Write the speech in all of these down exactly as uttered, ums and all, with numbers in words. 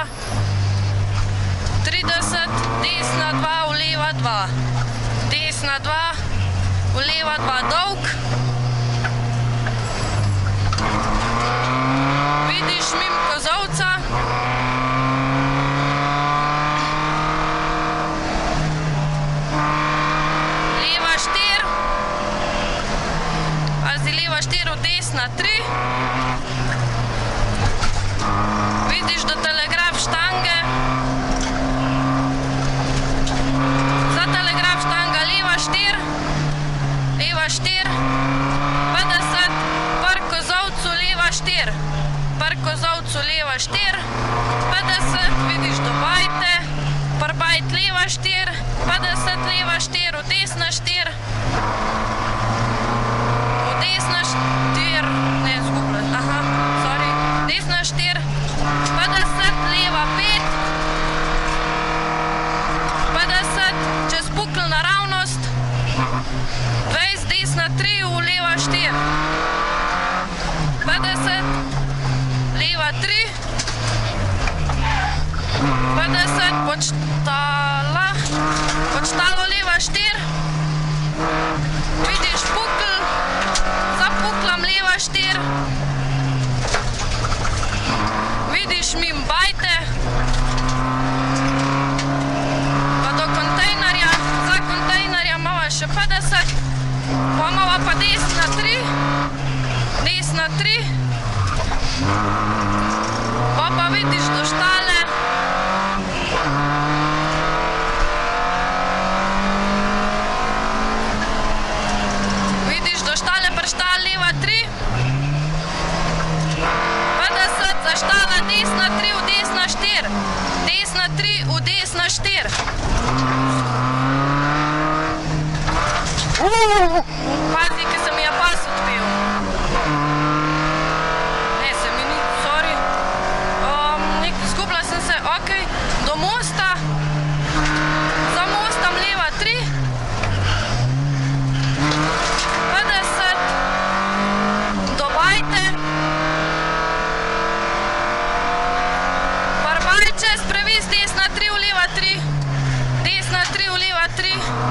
trideset, desna dva, v leva dva. Desna dva, v leva dva, dolg. Vidiš mimo kozolca. Leva štir. Pazi, leva štir, v desna tri. Vidiš do telegraf štange. Za telegraf štanga leva štir. Leva štir. petdeset. Par kozolcu leva štir. Par kozolcu leva štir. petdeset. Vidiš do bajte. Par bajt leva štir. petdeset leva štir. V desna štir. V desna štir. Ne, zgubila. Aha, sorry. Desna štir. petdeset, leva pet. petdeset, čez pukl naravnost. dvajset, desna tri, v leva štir. petdeset, leva tri. petdeset, počtala. Počtalo leva štir. Vidiš pukl. Za puklom leva štir. Vidiš mimo bajte. Pa do kontejnerja. Za kontejnerja imava še petdeset. Pa imava pa desna tri. Desna tri. Pa pa vidiš do štale. Vidiš do štale prštal leva tri. petdeset, za štala desna tri, v desna štir. Desna tri, v desna štir. Pazi, ki se mi je pas odpel. Ne, se mi ni, sorry. Zgubila sem se, ok. Do mosta. Za mostom leva tri. petdeset. Do bajte. Čez previs, desna tri, v leva tri. Desna tri, v leva tri.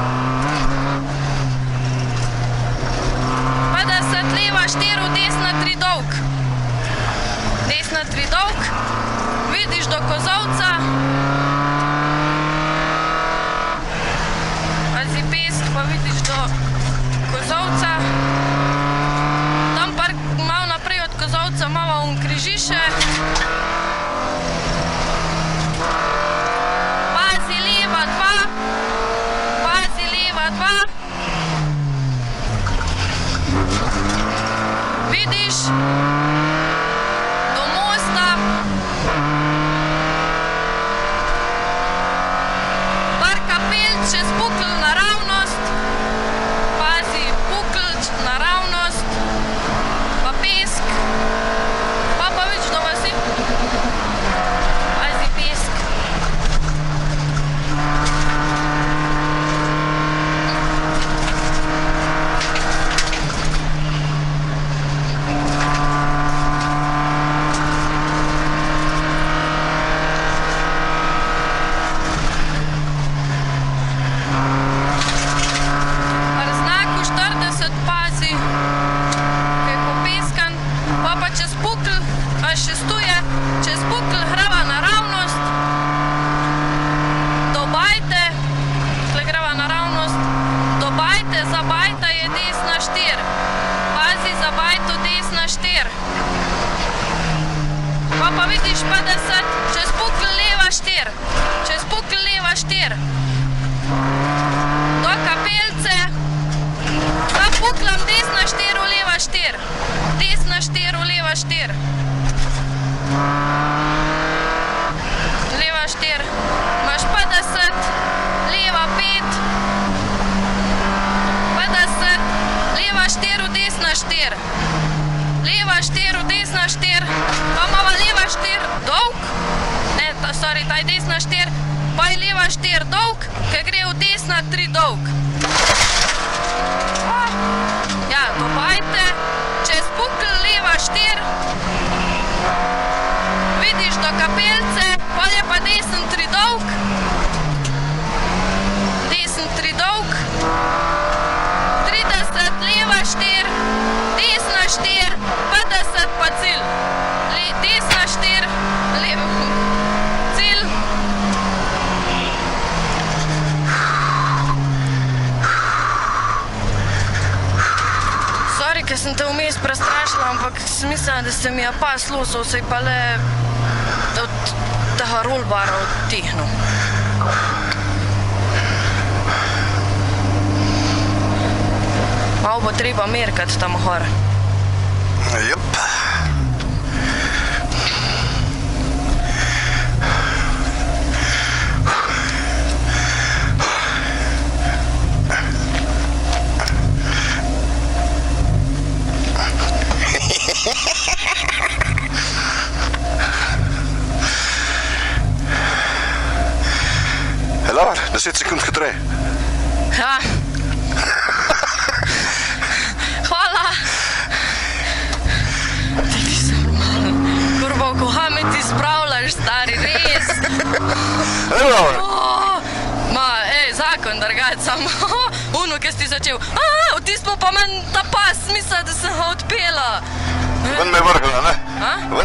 petdeset, leva štir, v desna tri, dolg. Desna tri, dolg. Vidiš do kozolca. Pazi pesk, pa vidiš do kozolca. Tam par malo naprej od kozolca imava un križiše. Vidiš do mosta. Par kapel čez pukl naravnost. Pazi, pukl naravnost. Pa pesk. Pa pa vidiš do vasi. Pazi pesk. Šestuje, čez pukl greva naravnost. Do bajte. Tle greva naravnost. Do bajte, za bajta je desna štir. Pazi, za bajto desna štir. Pa pa vidiš petdeset, čez pukl leva štir. Čez pukl leva štir. Do kapelce. Za puklom desna štir, v leva štir. Desna štir, v leva štir. Leva štir. Imaš petdeset, leva pet. petdeset, leva štir, v desna štir. Leva štir, v desna štir. Pa imava leva štir, dolg. Ne, sorry, ta je desna štir. Pa je leva štir, dolg, ki gre v desna tri, dolg. Ja, dobajte. Čez pukl leva štir. Vidiš do kapelce, pa sem te vmes prestrašila, ampak sem mislila, da se mi je pas losal, se je pa le od tega rolbara odtihnil. Malo bo treba merkat tam gor. Jep. Laur, deset sekund hitreje. Ja. Hvala. Ti nisem normalen. Kurva, koga me ti spravljaš, stari, res. Ej, Laur. Ma, ej, zakon, drgač, samo uno, ki si začel. A, v tismo pa meni ta pas, misla, da sem ga odpela. Ven me je vrgla, ne? A?